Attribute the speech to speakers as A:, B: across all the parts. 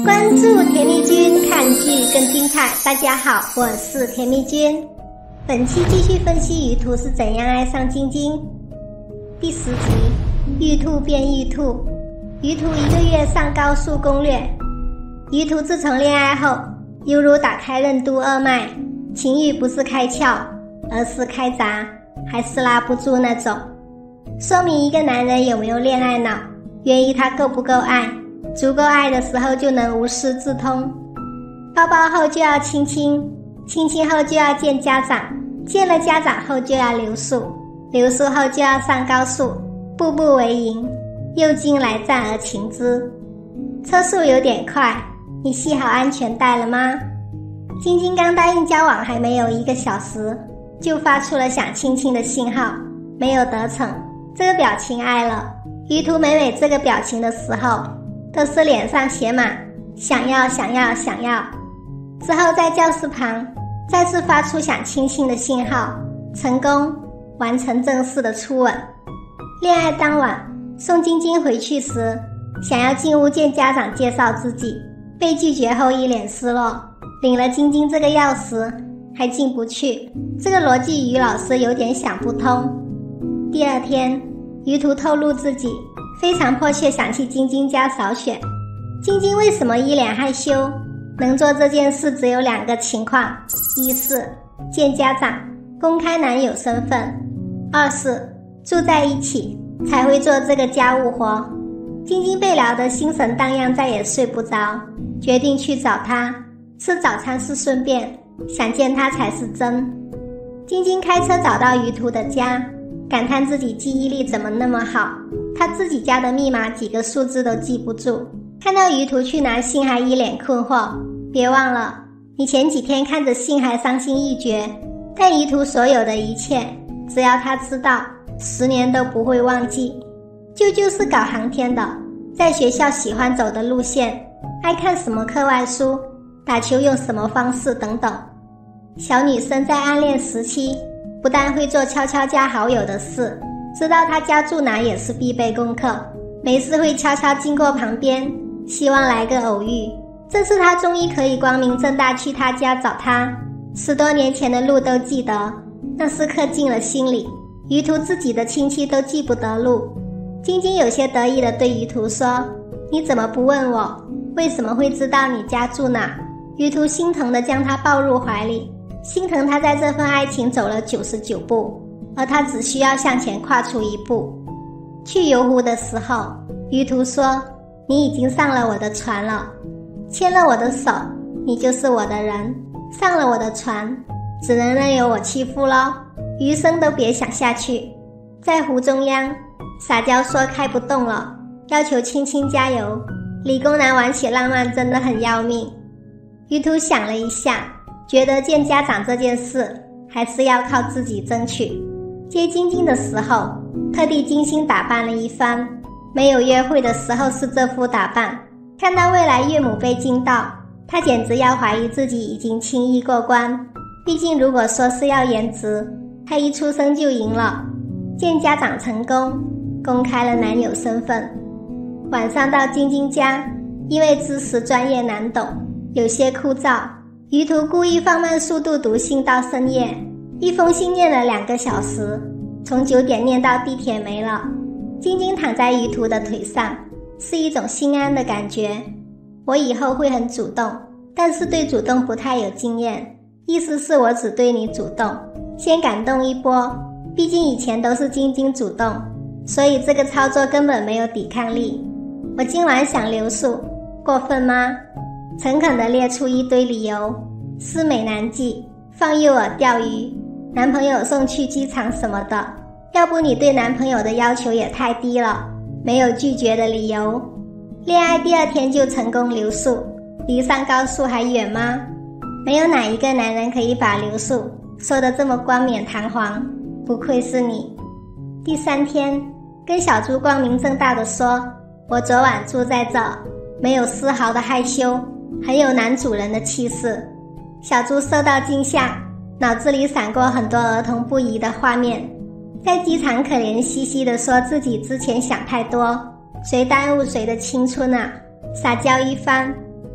A: 关注甜蜜君，看剧更精彩。大家好，我是甜蜜君。本期继续分析鱼兔是怎样爱上晶晶。第10集，玉兔变玉兔。鱼兔1个月上高速攻略。鱼兔自从恋爱后，犹如打开任督二脉，情欲不是开窍，而是开闸，还是拉不住那种。说明一个男人有没有恋爱脑，源于他够不够爱。足够爱的时候就能无师自通。抱抱后就要亲亲，亲亲后就要见家长，见了家长后就要留宿，留宿后就要上高速，步步为营，诱进来战而擒之。车速有点快，你系好安全带了吗？晶晶刚答应交往还没有1个小时，就发出了想亲亲的信号，没有得逞，这个表情爱了。鱼兔每这个表情的时候，都是脸上写满想要想要想要。之后在教室旁再次发出想亲亲的信号，成功完成正式的初吻。恋爱当晚送晶晶回去时，想要进屋见家长介绍自己，被拒绝后一脸失落，领了晶晶这个钥匙还进不去，这个逻辑于老师有点想不通。第2天，鱼兔透露自己非常迫切想去晶晶家扫雪。晶晶为什么一脸害羞？能做这件事只有2个情况：一是见家长，公开男友身份；二是住在一起才会做这个家务活。晶晶被聊得心神荡漾，再也睡不着，决定去找他。吃早餐是顺便，想见他才是真。晶晶开车找到鱼兔的家，感叹自己记忆力怎么那么好，他自己家的密码几个数字都记不住。看到鱼兔去拿信还一脸困惑，别忘了你前几天看着信还伤心欲绝，但鱼兔所有的一切只要他知道10年都不会忘记。舅舅是搞航天的，在学校喜欢走的路线，爱看什么课外书，打球用什么方式等等。小女生在暗恋时期不但会做悄悄加好友的事，知道他家住哪也是必备功课，没事会悄悄经过旁边，希望来个偶遇。这次他终于可以光明正大去他家找他，10多年前的路都记得，那是刻进了心里。鱼兔自己的亲戚都记不得路。晶晶有些得意地对鱼兔说，你怎么不问我为什么会知道你家住哪？鱼兔心疼地将他抱入怀里，心疼他在这份爱情走了99步，而他只需要向前跨出1步。去游湖的时候，鱼兔说，你已经上了我的船了，牵了我的手，你就是我的人，上了我的船，只能任由我欺负咯，余生都别想下去。在湖中央，撒娇说开不动了，要求亲亲加油。理工男玩起浪漫真的很要命。鱼兔想了一下，觉得见家长这件事还是要靠自己争取。接晶晶的时候，特地精心打扮了一番，没有约会的时候是这副打扮。看到未来岳母被惊到，他简直要怀疑自己已经轻易过关。毕竟如果说是要颜值，他一出生就赢了。见家长成功，公开了男友身份。晚上到晶晶家，因为知识专业难懂，有些枯燥，鱼兔故意放慢速度读信到深夜，一封信念了2个小时，从9点念到地铁没了。晶晶躺在鱼兔的腿上，是一种心安的感觉。我以后会很主动，但是对主动不太有经验，意思是我只对你主动，先感动一波，毕竟以前都是晶晶主动，所以这个操作根本没有抵抗力。我今晚想留宿，过分吗？诚恳地列出一堆理由，思美难记，放诱饵钓鱼，男朋友送去机场什么的，要不你对男朋友的要求也太低了，没有拒绝的理由。恋爱第2天就成功留宿，离上高速还远吗？没有哪一个男人可以把留宿说得这么冠冕堂皇，不愧是你。第3天，跟小猪光明正大地说，我昨晚住在这，没有丝毫的害羞，很有男主人的气势。小猪受到惊吓，脑子里闪过很多儿童不宜的画面，在机场可怜兮兮地说自己之前想太多，谁耽误谁的青春啊，撒娇一番，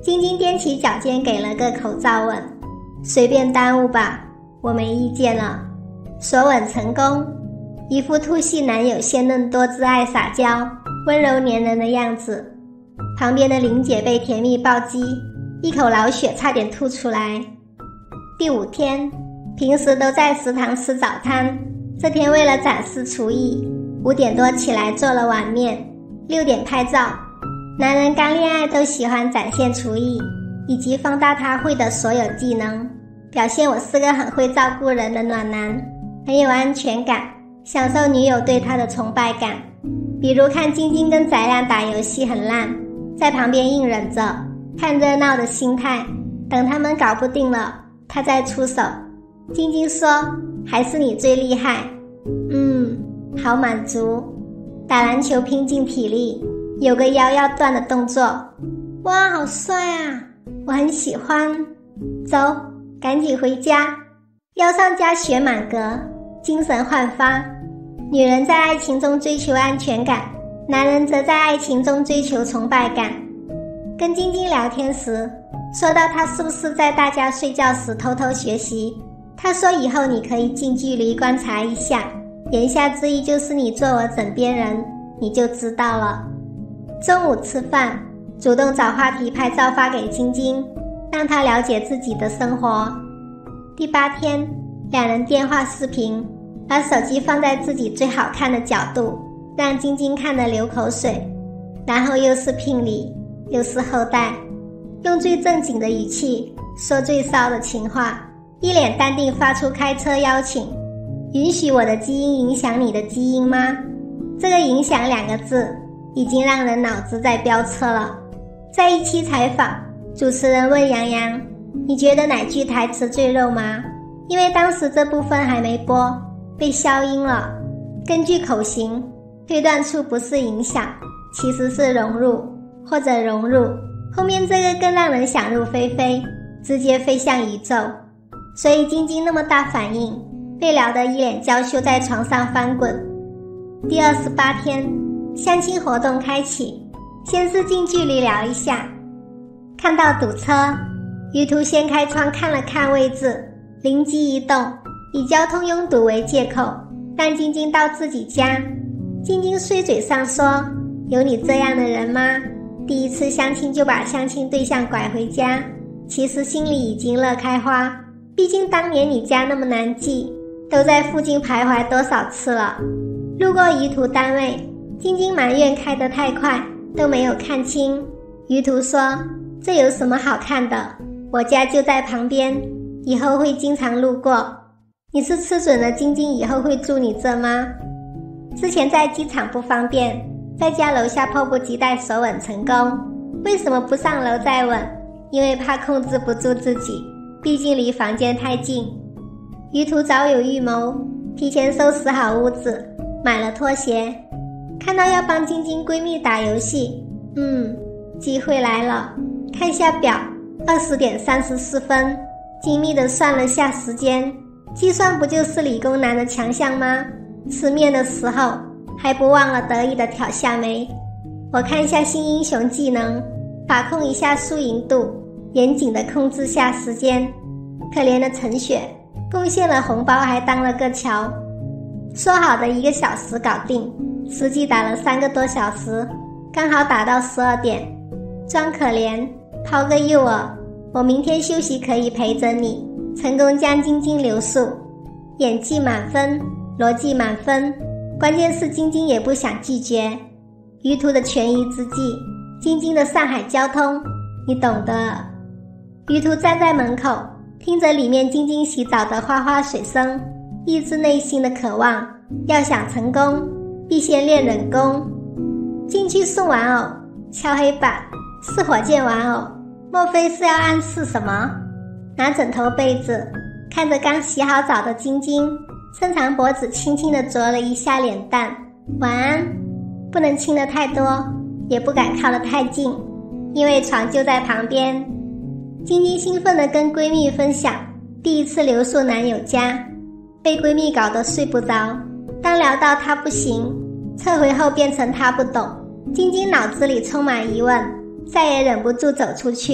A: 晶晶踮起脚尖给了个口罩吻，随便耽误吧，我没意见了。索吻成功，一副兔系男友鲜嫩多姿、爱撒娇、温柔黏人的样子。旁边的玲姐被甜蜜暴击，一口老血差点吐出来。第5天，平时都在食堂吃早餐，这天为了展示厨艺，5点多起来做了碗面，6点拍照。男人刚恋爱都喜欢展现厨艺，以及放大他会的所有技能，表现我是个很会照顾人的暖男，很有安全感，享受女友对他的崇拜感。比如看晶晶跟翟亮打游戏很烂，在旁边硬忍着，看热闹的心态，等他们搞不定了，他再出手。晶晶说，还是你最厉害。好满足。打篮球拼尽体力，有个腰要断的动作，哇，好帅啊，我很喜欢。走，赶紧回家。腰上加血满格，精神焕发。女人在爱情中追求安全感，男人则在爱情中追求崇拜感。跟晶晶聊天时，说到她是不是在大家睡觉时偷偷学习，她说以后你可以近距离观察一下，言下之意就是你做我枕边人，你就知道了。中午吃饭，主动找话题拍照发给晶晶，让她了解自己的生活。第8天，两人电话视频，把手机放在自己最好看的角度，让晶晶看得流口水，然后又是聘礼，又是后代，用最正经的语气说最骚的情话，一脸淡定发出开车邀请。允许我的基因影响你的基因吗？这个影响2个字已经让人脑子在飙车了。在一期采访，主持人问杨洋，你觉得哪句台词最肉麻？因为当时这部分还没播，被消音了。根据口型，推断出不是影响，其实是融入或者融入，后面这个更让人想入非非，直接飞向宇宙。所以晶晶那么大反应，被聊得一脸娇羞，在床上翻滚。第28天，相亲活动开启，先是近距离聊一下。看到堵车，于途先开窗看了看位置，灵机一动，以交通拥堵为借口，让晶晶到自己家。晶晶碎嘴上说，有你这样的人吗？第一次相亲就把相亲对象拐回家，其实心里已经乐开花，毕竟当年你家那么难记，都在附近徘徊多少次了。路过于途单位，晶晶埋怨开得太快，都没有看清。于途说，这有什么好看的，我家就在旁边，以后会经常路过。你是吃准了晶晶以后会住你这吗？之前在机场不方便，在家楼下迫不及待索吻成功，为什么不上楼再吻？因为怕控制不住自己，毕竟离房间太近。于途早有预谋，提前收拾好屋子，买了拖鞋。看到要帮晶晶闺蜜打游戏，机会来了。看下表，20点34分，精密地算了下时间。计算不就是理工男的强项吗？吃面的时候还不忘了得意地挑下眉。我看一下新英雄技能，把控一下输赢度，严谨地控制下时间。可怜的陈雪，贡献了红包还当了个桥。说好的1个小时搞定，实际打了3个多小时，刚好打到12点。装可怜，抛个诱饵，我明天休息可以陪着你，成功将晶晶留宿。演技满分，逻辑满分，关键是晶晶也不想拒绝。于途的权宜之计，晶晶的上海交通，你懂的。于途站在门口，听着里面晶晶洗澡的哗哗水声，抑制内心的渴望。要想成功，必先练忍功。进去送玩偶，敲黑板，是火箭玩偶，莫非是要暗示什么？拿枕头被子，看着刚洗好澡的晶晶，伸长脖子轻轻地啄了一下脸蛋。晚安。不能亲得太多，也不敢靠得太近，因为床就在旁边。晶晶兴奋地跟闺蜜分享第一次留宿男友家，被闺蜜搞得睡不着。当聊到她不行，撤回后变成她不懂，晶晶脑子里充满疑问，再也忍不住走出去。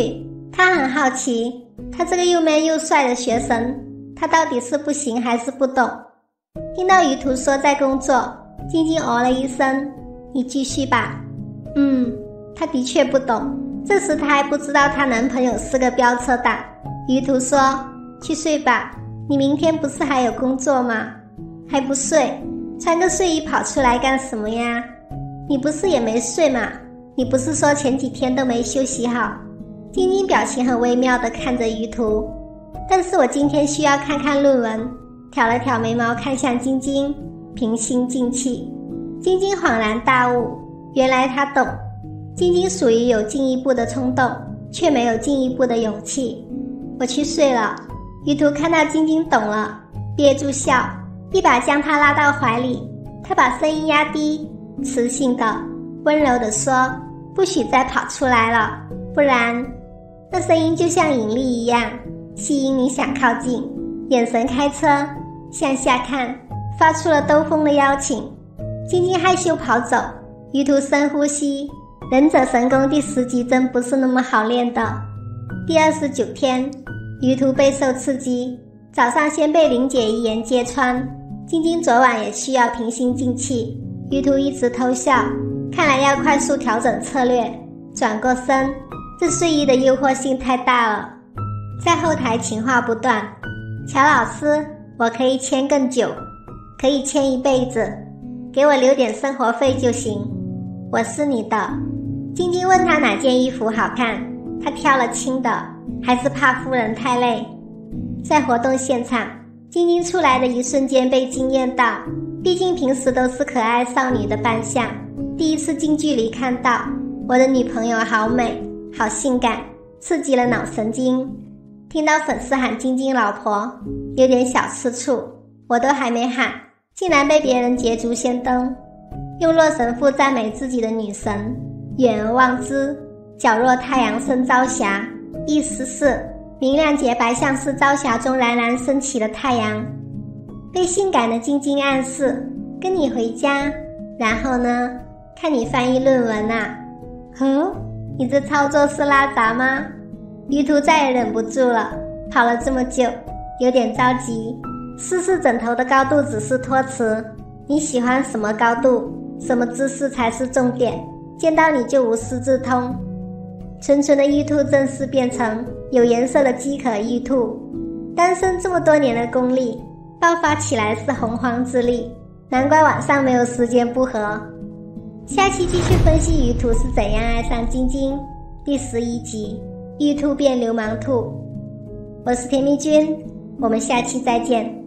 A: 他很好奇，他这个又 man 又帅的学生，他到底是不行还是不懂？听到于途说在工作，晶晶哦了一声，你继续吧。他的确不懂，这时她还不知道她男朋友是个飙车党。于途说，去睡吧，你明天不是还有工作吗？还不睡，穿个睡衣跑出来干什么呀？你不是也没睡吗？你不是说前几天都没休息好？晶晶表情很微妙地看着于途，但是我今天需要看看论文。挑了挑眉毛看向晶晶，平心静气。晶晶恍然大悟，原来她懂。晶晶属于有进一步的冲动，却没有进一步的勇气。我去睡了。于途看到晶晶懂了，憋住笑，一把将她拉到怀里。他把声音压低，磁性的、温柔地说，不许再跑出来了，不然……那声音就像引力一样，吸引你想靠近。眼神开车，向下看，发出了兜风的邀请。晶晶害羞跑走，于途深呼吸。忍者神功第10集真不是那么好练的。第29天，于途备受刺激，早上先被林姐一言揭穿。晶晶昨晚也需要平心静气。于途一直偷笑，看来要快速调整策略。转过身，这睡衣的诱惑性太大了。在后台情话不断，乔老师，我可以签更久，可以签一辈子，给我留点生活费就行，我是你的。晶晶问他哪件衣服好看，他挑了轻的，还是怕夫人太累。在活动现场，晶晶出来的一瞬间被惊艳到，毕竟平时都是可爱少女的扮相，第一次近距离看到我的女朋友好美，好性感，刺激了脑神经。听到粉丝喊晶晶老婆，有点小吃醋，我都还没喊，竟然被别人捷足先登。用洛神赋赞美自己的女神，远而望之，皎若太阳升朝霞，意思是明亮洁白，像是朝霞中冉冉升起的太阳。被性感的晶晶暗示，跟你回家，然后呢，看你翻译论文啊。你这操作是拉杂吗？于途再也忍不住了，跑了这么久，有点着急。试试枕头的高度只是托词，你喜欢什么高度，什么姿势才是重点，见到你就无师自通。纯纯的玉兔正式变成有颜色的饥渴玉兔，单身这么多年的功力爆发起来是洪荒之力，难怪晚上没有时间不和。下期继续分析于途是怎样爱上晶晶，第11集玉兔变流氓兔。我是甜蜜君，我们下期再见。